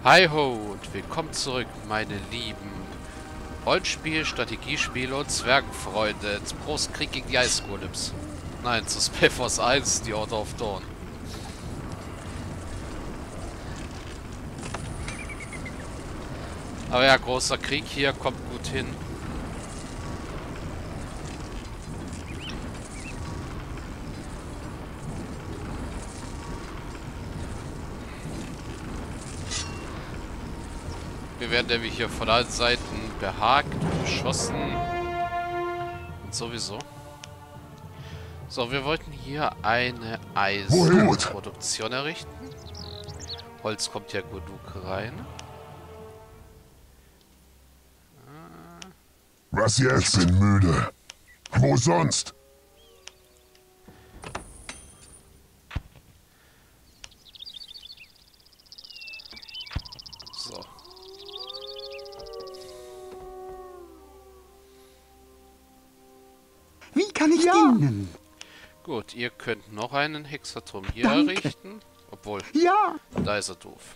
Hi ho und willkommen zurück, meine lieben Rollenspiel, Strategiespiel und Zwergenfreunde. Zum großen Krieg gegen die Eisgolems. Nein, zu Spellforce 1, die Order of Dawn. Aber ja, großer Krieg hier, kommt gut hin. Wir werden nämlich hier von allen Seiten behagt und beschossen. Und sowieso. So, wir wollten hier eine Eisenproduktion errichten. Holz kommt ja genug rein. Was jetzt? Bin müde. Wo sonst? So. Wie kann ich dienen? Gut, ihr könnt noch einen Hexaturm hier Danke. errichten. Obwohl, Ja, da ist er doof.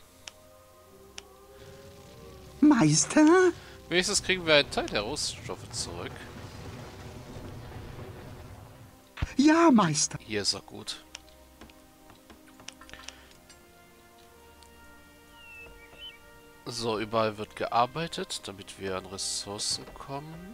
Meister? Wenigstens kriegen wir einen Teil der Rohstoffe zurück. Ja, Meister. Hier ist er gut. So, überall wird gearbeitet, damit wir an Ressourcen kommen.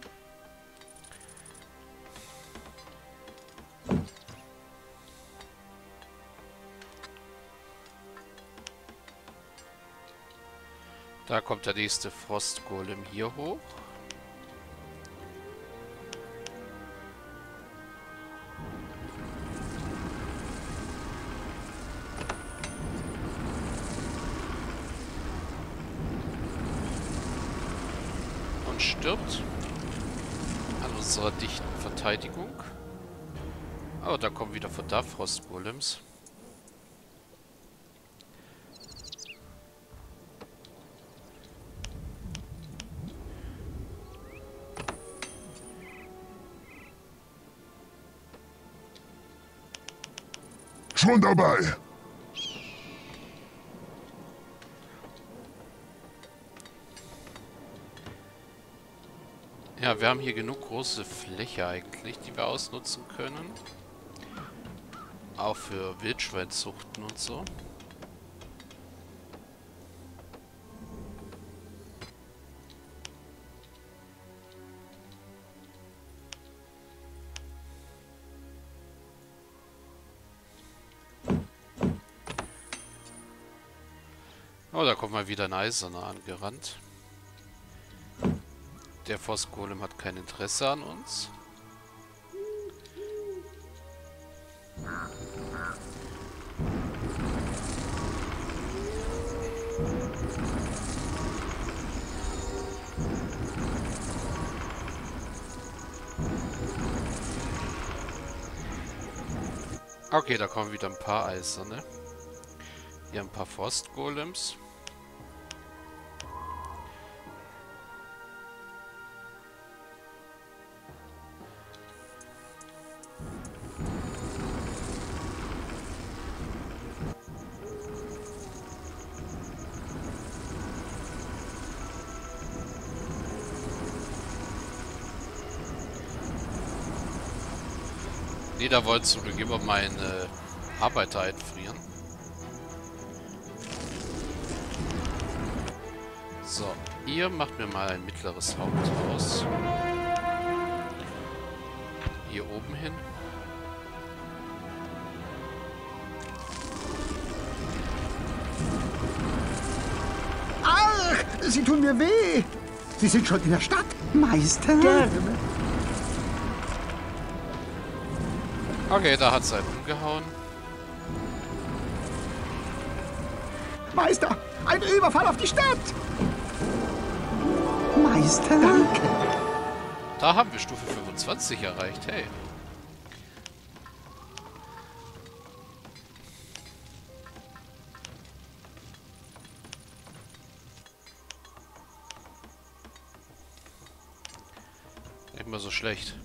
Da kommt der nächste Frostgolem hier hoch. Und stirbt an unserer dichten Verteidigung. Oh, da kommen wieder von da Frostgolems. Schon dabei. Ja, wir haben hier genug große Fläche eigentlich, die wir ausnutzen können. Auch für Wildschweinzuchten und so. Oh, da kommt mal wieder ein Eiserner angerannt. Der Frostgolem hat kein Interesse an uns. Okay, da kommen wieder ein paar Eiserne. Hier ein paar Frostgolems. Nee, da wollte zum Glück immer meine Arbeiter einfrieren. So, ihr macht mir mal ein mittleres Haupthaus. Hier oben hin. Ach, Sie tun mir weh. Sie sind schon in der Stadt, Meister. Okay, da hat es einen umgehauen. Meister, ein Überfall auf die Stadt. Meister. Danke. Da haben wir Stufe 25 erreicht. Hey. Nicht mal so schlecht.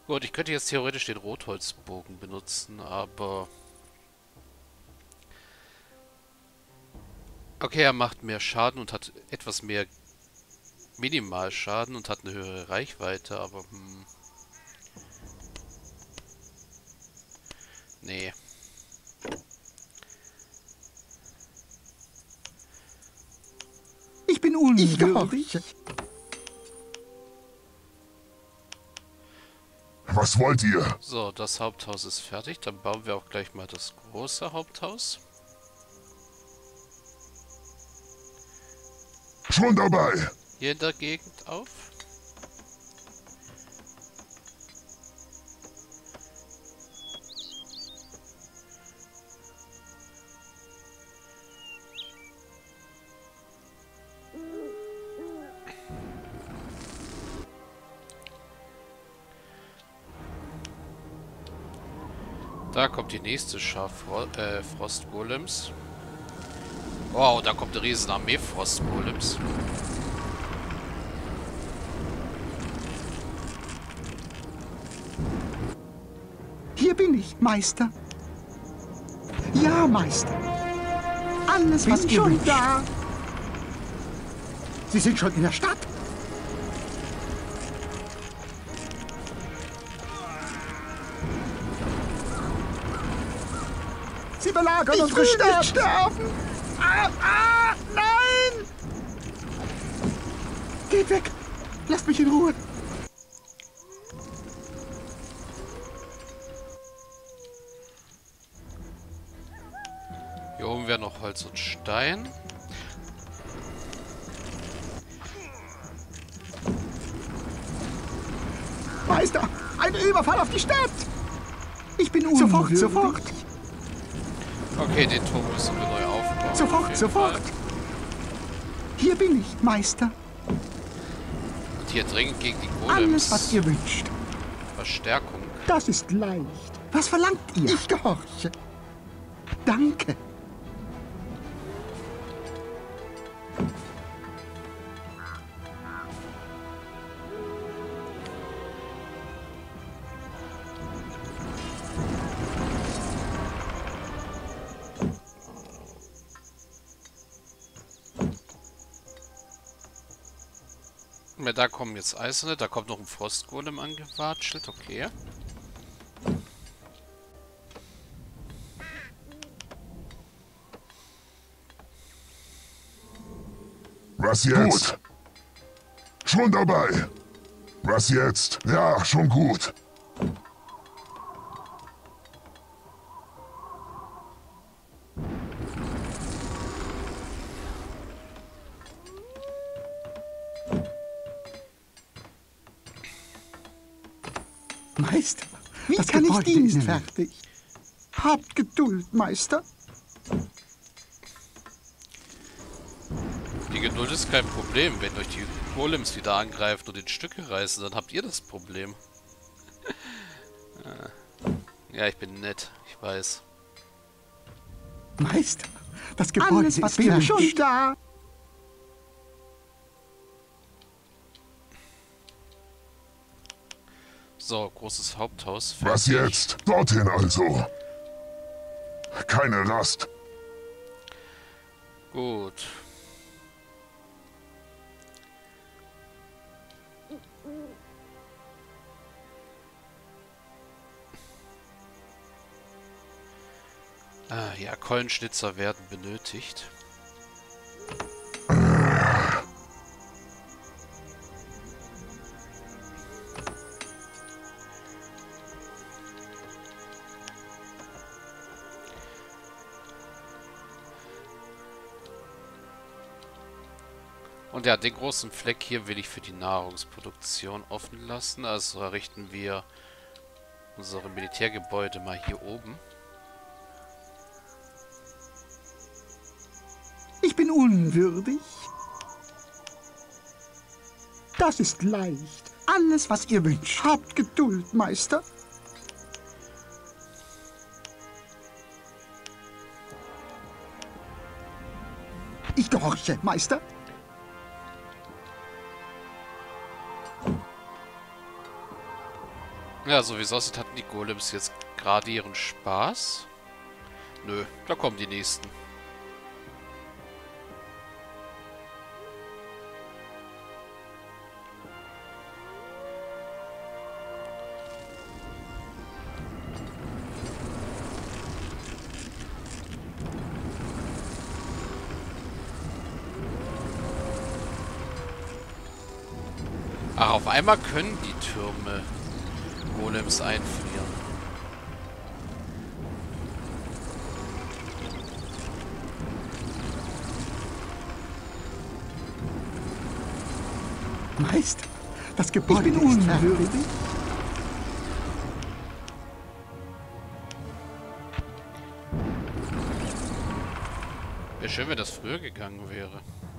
Gut, ich könnte jetzt theoretisch den Rotholzbogen benutzen, aber... Okay, er macht mehr Schaden und hat etwas mehr Minimalschaden und hat eine höhere Reichweite, aber... Nee. Ich bin unwürdig. Was wollt ihr? So, das Haupthaus ist fertig. Dann bauen wir auch gleich mal das große Haupthaus. Schon dabei. Hier in der Gegend auf. Da kommt die nächste Schar Frostgolems. Wow, da kommt eine riesen Armee Frostgolems. Hier bin ich, Meister. Ja, Meister. Alles, was ihr wünscht. Da. Sie sind schon in der Stadt. Sie belagern unsere Stadt. Sterben. Nein! Geht weg. Lasst mich in Ruhe. Hier oben wäre noch Holz und Stein. Meister, ein Überfall auf die Stadt. Ich bin unwürdig. Sofort. Okay, den Turm müssen wir neu aufbauen. Sofort. Hier bin ich, Meister. Und hier dringend gegen die Golems. Alles, was ihr wünscht. Verstärkung. Das ist leicht. Was verlangt ihr? Ich gehorche. Danke. Ja, da kommen jetzt Eiserne, da kommt noch ein Frostgolem angewatschelt, okay. Was jetzt? Gut. Schon dabei. Was jetzt? Ja, schon gut. Meister, wie kann ich dienen? Fertig. Habt Geduld, Meister. Die Geduld ist kein Problem. Wenn euch die Golems wieder angreifen und in Stücke reißen, dann habt ihr das Problem. Ja, ich bin nett. Ich weiß. Meister, das Gebäude ist wieder schon da. So, großes Haupthaus. Fertig. Was jetzt? Dorthin also. Keine Rast. Gut. Ja, Keulenschnitzer werden benötigt. Und ja, den großen Fleck hier will ich für die Nahrungsproduktion offen lassen. Also errichten wir unsere Militärgebäude mal hier oben. Ich bin unwürdig. Das ist leicht. Alles, was ihr wünscht. Habt Geduld, Meister. Ich gehorche, Meister. Ja, so wie es aussieht, hatten die Golems jetzt gerade ihren Spaß. Nö, da kommen die nächsten. Ach, auf einmal können die Türme Golems einfrieren. Meister, das Gebäude ist unwürdig. Wäre schön, wenn das früher gegangen wäre.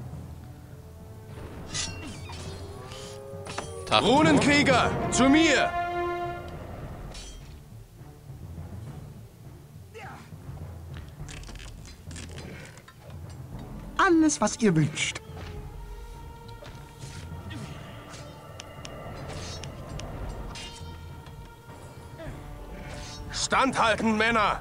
Runenkrieger, zu mir! Alles, was ihr wünscht. Standhalten, Männer!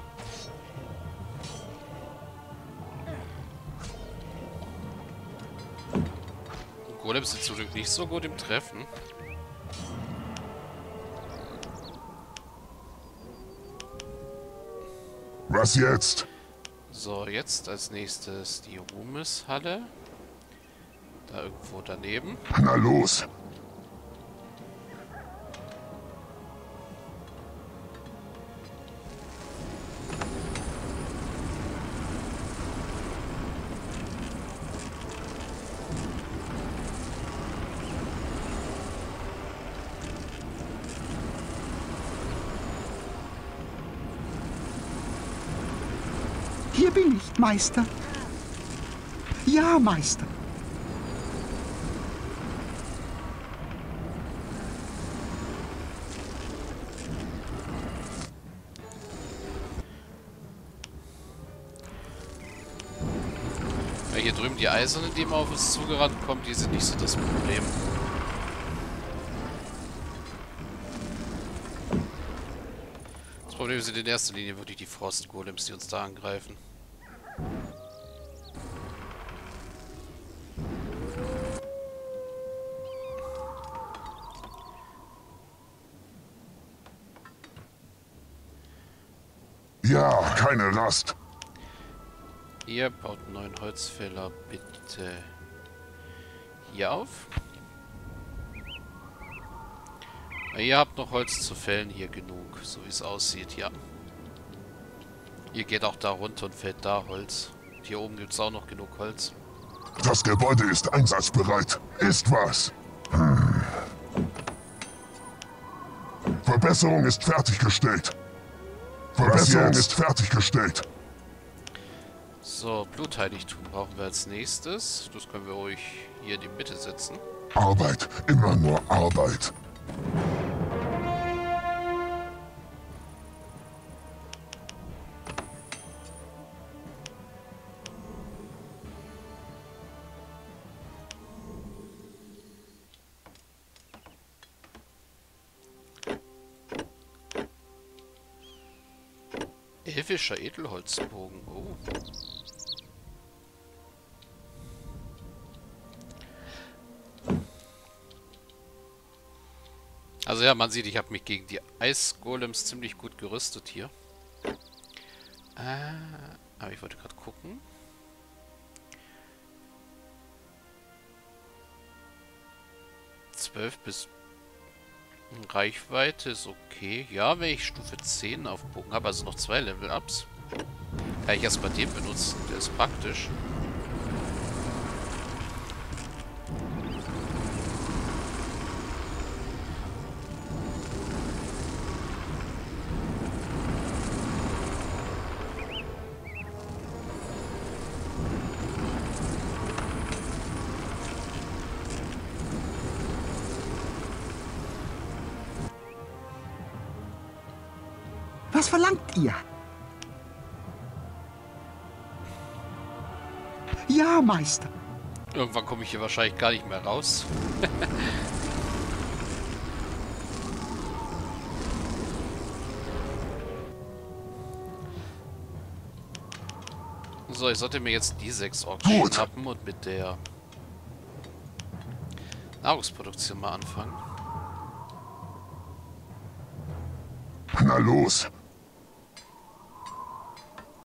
Golems sind zum Glück nicht so gut im Treffen. Was jetzt? So, jetzt als nächstes die Ruhmeshalle. Da irgendwo daneben. Na los. Hier bin ich, Meister. Ja, Meister. Ja, hier drüben die Eisernen, die immer auf uns zugerannt kommen, die sind nicht so das Problem. Das Problem sind in erster Linie wirklich die Frostgolems, die uns da angreifen. Ja, keine Rast. Ihr baut einen neuen Holzfäller bitte hier auf. Ja, ihr habt noch Holz zu fällen hier genug, so wie es aussieht, ja. Ihr geht auch da runter und fällt da Holz. Hier oben gibt es auch noch genug Holz. Das Gebäude ist einsatzbereit. Ist was? Verbesserung ist fertiggestellt. Verbesserung ist fertiggestellt. So, Blutheiligtum brauchen wir als nächstes. Das können wir ruhig hier in die Mitte setzen. Arbeit, immer nur Arbeit. Elfischer Edelholzbogen. Oh. Also ja, man sieht, ich habe mich gegen die Eisgolems ziemlich gut gerüstet hier. Aber ich wollte gerade gucken. bis Reichweite ist okay. Ja, wenn ich Stufe 10 auf dem Bogen habe, also noch 2 Level-Ups, kann ich erstmal den benutzen. Der ist praktisch. Was verlangt ihr? Ja, Meister. Irgendwann komme ich hier wahrscheinlich gar nicht mehr raus. So, ich sollte mir jetzt die 6 Orks Gut. schnappen und mit der Nahrungsproduktion mal anfangen. Na los.